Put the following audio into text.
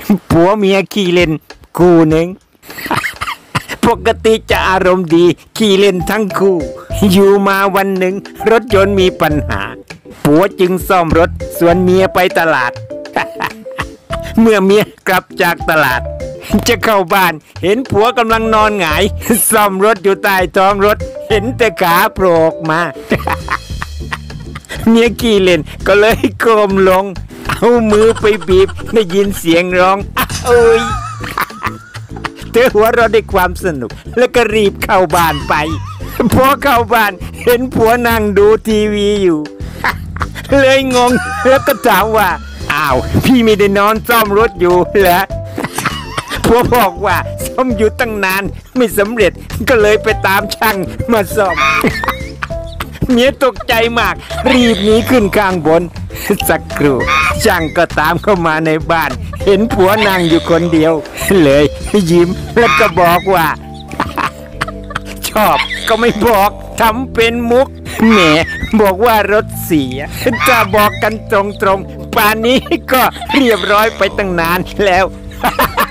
ผัวเมียขี้เล่นคู่หนึ่ง ปกติจะอารมณ์ดีขี้เล่นทั้งคู่อยู่มาวันหนึ่งรถยนต์มีปัญหาผัวจึงซ่อมรถส่วนเมียไปตลาด เมื่อเมียกลับจากตลาดจะเข้าบ้านเห็นผัวกำลังนอนหงายซ่อมรถอยู่ใต้ท้องรถเห็นแต่ขาโผล่ออกมา เมียขี้เล่นก็เลยก้มลงเอามือไปบีบได้ยินเสียงร้องเอ้ย เธอหัวเราะด้วยความสนุกแล้วก็รีบเข้าบ้านไปพอเข้าบ้านเห็นผัวนั่งดูทีวีอยู่ เลยงงแล้วก็ถามว่าอ้าวพี่ไม่ได้นอนซ่อมรถอยู่เหรอ ผัวบอกว่าซ่อมอยู่ตั้งนานไม่สำเร็จก็เลยไปตามช่างมาซ่อม เมียตกใจมากรีบหนีขึ้นข้างบนสักครู่ช่างก็ตามเข้ามาในบ้านเห็นผัวนั่งอยู่คนเดียวเลยยิ้มแล้วก็บอกว่า ชอบก็ไม่บอกทำเป็นมุกแหมบอกว่ารถเสียจะบอกกันตรงๆป่านนี้ก็เรียบร้อยไปตั้งนานแล้ว